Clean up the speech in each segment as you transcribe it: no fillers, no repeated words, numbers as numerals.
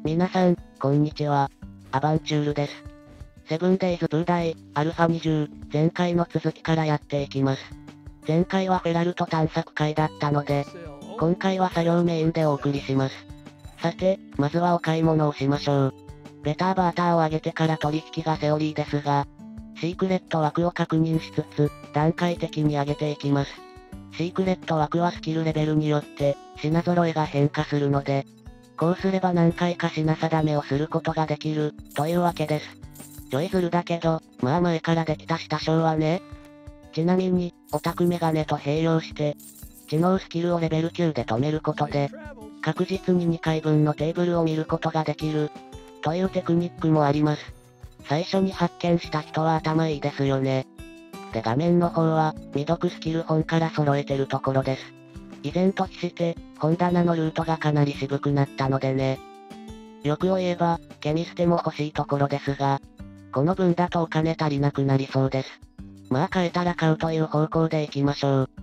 皆さん、こんにちは。アバンチュールです。セブンデイズブーダイ、アルファ20、前回の続きからやっていきます。前回はフェラルト探索会だったので、今回は作業メインでお送りします。さて、まずはお買い物をしましょう。ベターバーターを上げてから取引がセオリーですが、シークレット枠を確認しつつ、段階的に上げていきます。シークレット枠はスキルレベルによって、品揃えが変化するので、こうすれば何回か品定めをすることができる、というわけです。ちょいずるだけど、まあ前からできた下章はね。ちなみに、オタクメガネと併用して、知能スキルをレベル9で止めることで、確実に2回分のテーブルを見ることができる、というテクニックもあります。最初に発見した人は頭いいですよね。で画面の方は、未読スキル本から揃えてるところです。以前と比して、本棚のルートがかなり渋くなったのでね。欲を言えば、ケミステも欲しいところですが、この分だとお金足りなくなりそうです。まあ買えたら買うという方向でいきましょう。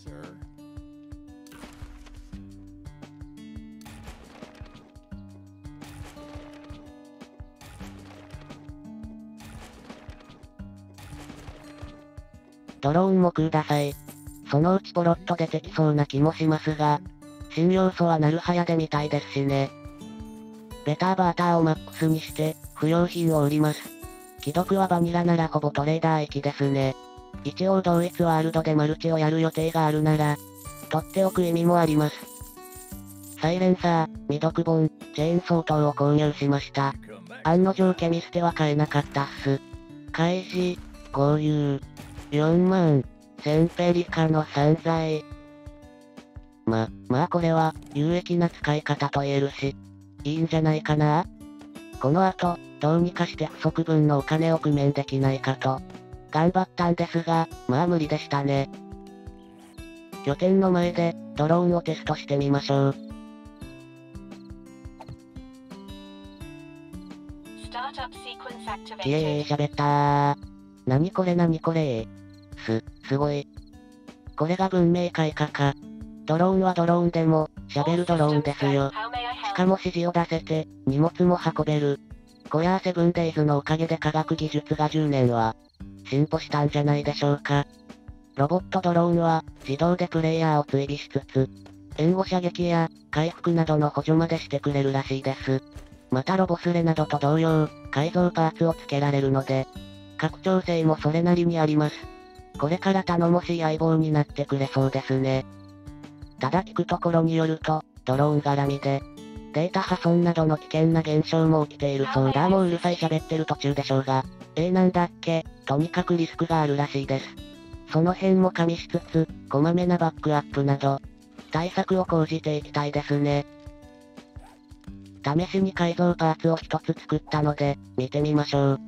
ドローンもください。そのうちポロッと出てきそうな気もしますが、新要素はなるはやでみたいですしね。ベターバーターをマックスにして、不要品を売ります。既読はバニラならほぼトレーダー駅ですね。一応同一ワールドでマルチをやる予定があるなら、取っておく意味もあります。サイレンサー、未読本、チェーンソー等を購入しました。案の定ケミステは買えなかったっす。開示、購入、4万、1000ペリカの散財。まあこれは、有益な使い方と言えるし、いいんじゃないかな。この後、どうにかして不足分のお金を工面できないかと、頑張ったんですが、まあ無理でしたね。拠点の前で、ドローンをテストしてみましょう。喋ったー。何これすごい。これが文明開化か。ドローンはドローンでも、喋るドローンですよ。しかも指示を出せて、荷物も運べる。こりゃあセブンデイズのおかげで科学技術が10年は、進歩したんじゃないでしょうか。ロボットドローンは、自動でプレイヤーを追尾しつつ、援護射撃や、回復などの補助までしてくれるらしいです。またロボスレなどと同様、改造パーツを付けられるので、拡張性もそれなりにあります。これから頼もしい相棒になってくれそうですね。ただ聞くところによると、ドローン絡みで、データ破損などの危険な現象も起きているそうだ。もううるさい喋ってる途中でしょうが。なんだっけ、とにかくリスクがあるらしいです。その辺も加味しつつ、こまめなバックアップなど、対策を講じていきたいですね。試しに改造パーツを一つ作ったので、見てみましょう。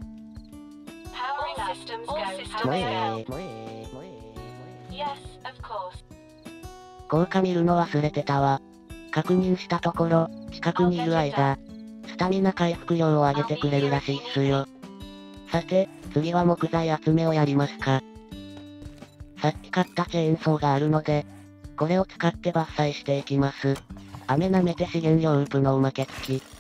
効果見るの忘れてたわ。確認したところ、近くにいる間、スタミナ回復量を上げてくれるらしいっすよ。さて、次は木材集めをやりますか。さっき買ったチェーンソーがあるので、これを使って伐採していきます。雨舐めて資源量ウープのおまけ付き。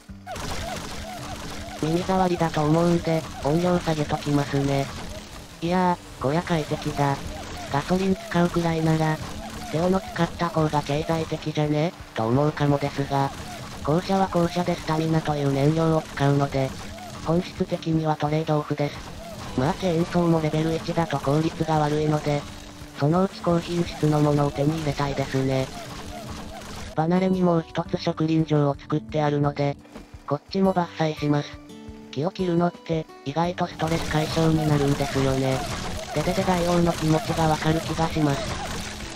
耳障りだと思うんで、音量下げときますね。いやー、こりゃ快適だ。ガソリン使うくらいなら、手をの使った方が経済的じゃねと思うかもですが、後者は後者でスタミナという燃料を使うので、本質的にはトレードオフです。まあチェーンソーもレベル1だと効率が悪いので、そのうち高品質のものを手に入れたいですね。離れにもう一つ植林場を作ってあるので、こっちも伐採します。木を切るのって、意外とストレス解消になるんですよね。で大王の気持ちがわかる気がします。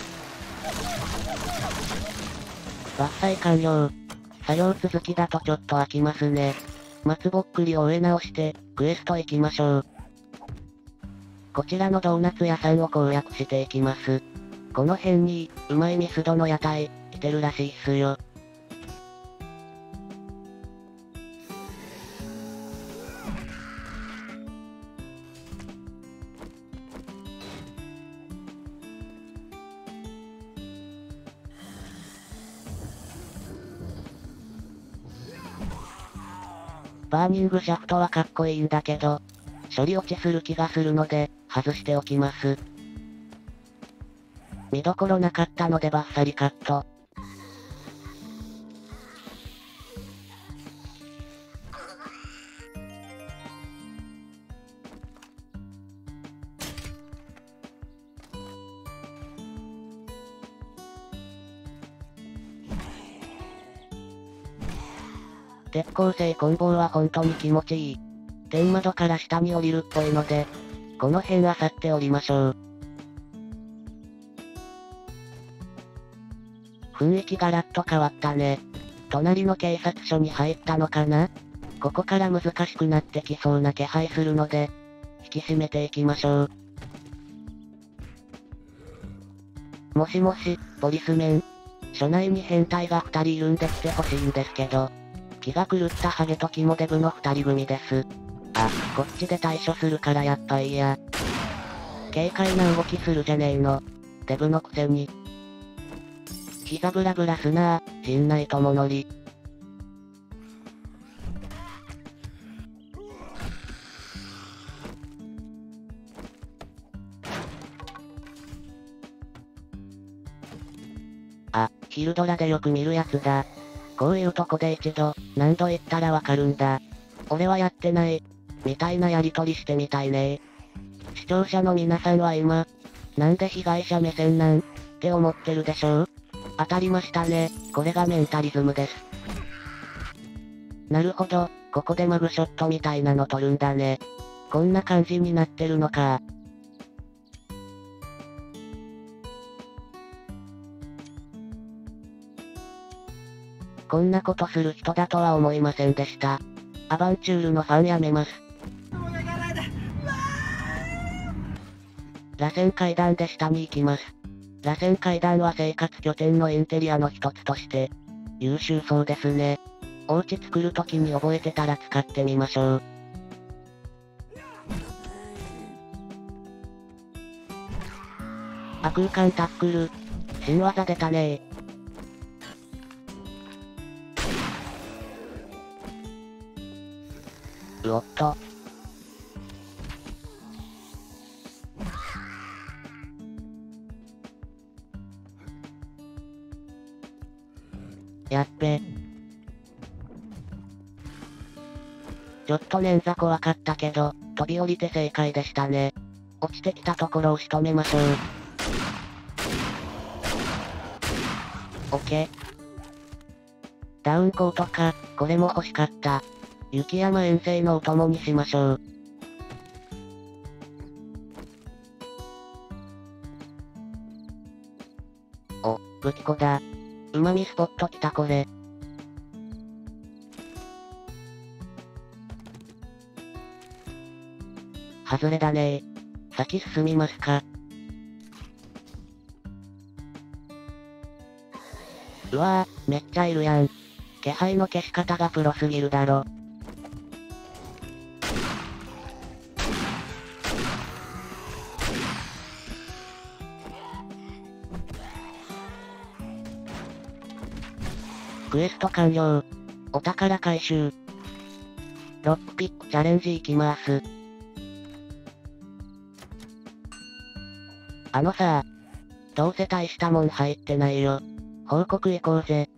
伐採完了。作業続きだとちょっと飽きますね。松ぼっくりを植え直して、クエスト行きましょう。こちらのドーナツ屋さんを攻略していきます。この辺に、うまいミスドの屋台、来てるらしいっすよ。 バーニングシャフトはかっこいいんだけど、処理落ちする気がするので、外しておきます。見どころなかったのでバッサリカット。鉄鋼製棍棒は本当に気持ちいい。天窓から下に降りるっぽいので、この辺漁っておりましょう。雰囲気ガラッと変わったね。隣の警察署に入ったのかな？ここから難しくなってきそうな気配するので、引き締めていきましょう。もしもし、ポリスメン。署内に変態が2人いるんで来てほしいんですけど、気が狂ったハゲとキモデブの2人組です。あ、こっちで対処するからやっぱいいや。軽快な動きするじゃねえの。デブのくせに。膝ブラブラすなぁ、陣内智則。あ、昼ドラでよく見るやつだ。こういうとこで一度、何度言ったらわかるんだ。俺はやってない。みたいなやりとりしてみたいね。視聴者の皆さんは今、なんで被害者目線なんって思ってるでしょう？当たりましたね。これがメンタリズムです。なるほど、ここでマグショットみたいなの撮るんだね。こんな感じになってるのか。こんなことする人だとは思いませんでした。アバンチュールのファンやめます。螺旋階段で下に行きます。螺旋階段は生活拠点のインテリアの一つとして、優秀そうですね。お家作るときに覚えてたら使ってみましょう。あ、空間タックル。新技出たねー。おっと。やっべ。ちょっと捻挫怖かったけど、飛び降りて正解でしたね。落ちてきたところを仕留めましょう。オッケー。ダウンコートか、これも欲しかった。雪山遠征のお供にしましょう。お、武器庫だ。うまみスポット来たこれ。外れだねー。先進みますか。うわぁ、めっちゃいるやん。気配の消し方がプロすぎるだろ。クエスト完了。お宝回収。ロックピックチャレンジ行きまーす。あのさー、どうせ大したもん入ってないよ。報告行こうぜ。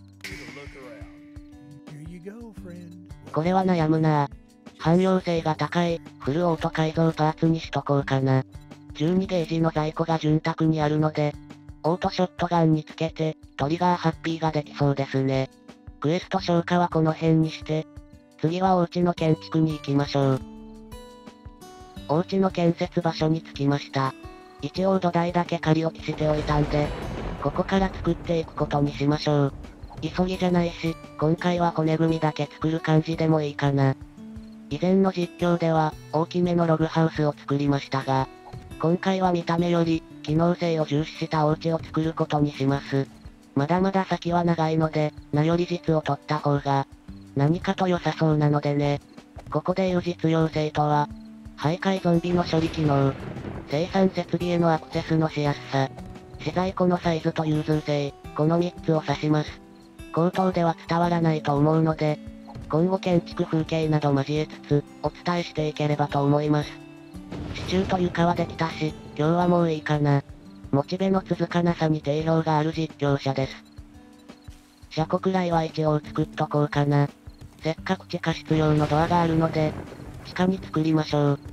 これは悩むなぁ。汎用性が高い、フルオート改造パーツにしとこうかな。12ゲージの在庫が潤沢にあるので、オートショットガンにつけて、トリガーハッピーができそうですね。クエスト消化はこの辺にして、次はお家の建築に行きましょう。お家の建設場所に着きました。一応土台だけ仮置きしておいたんで、ここから作っていくことにしましょう。急ぎじゃないし、今回は骨組みだけ作る感じでもいいかな。以前の実況では、大きめのログハウスを作りましたが、今回は見た目より、機能性を重視したお家を作ることにします。まだまだ先は長いので、名より実を取った方が、何かと良さそうなのでね。ここで言う実用性とは、徘徊ゾンビの処理機能、生産設備へのアクセスのしやすさ、資在庫のサイズと融通性、この3つを指します。口頭では伝わらないと思うので、 今後建築風景など交えつつ、お伝えしていければと思います。支柱と床はできたし、今日はもういいかな。モチベの続かなさに定評がある実況者です。車庫くらいは一応作っとこうかな。せっかく地下室用のドアがあるので、地下に作りましょう。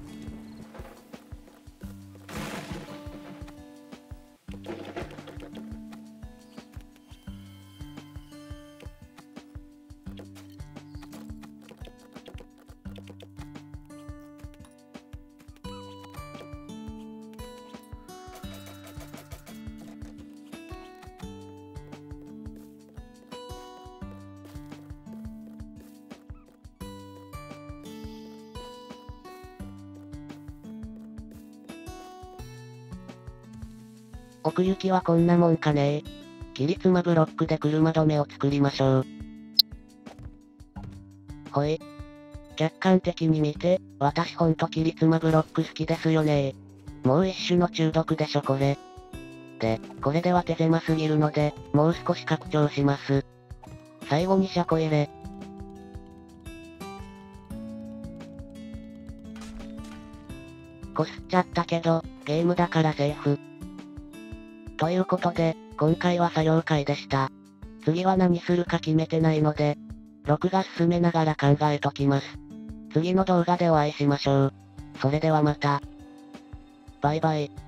奥行きはこんなもんかね。切り妻ブロックで車止めを作りましょう。ほい。客観的に見て、私ほんと切り妻ブロック好きですよね。もう一種の中毒でしょこれ。で、これでは手狭すぎるので、もう少し拡張します。最後に車庫入れ。こすっちゃったけど、ゲームだからセーフ。ということで、今回は作業会でした。次は何するか決めてないので、録画進めながら考えときます。次の動画でお会いしましょう。それではまた。バイバイ。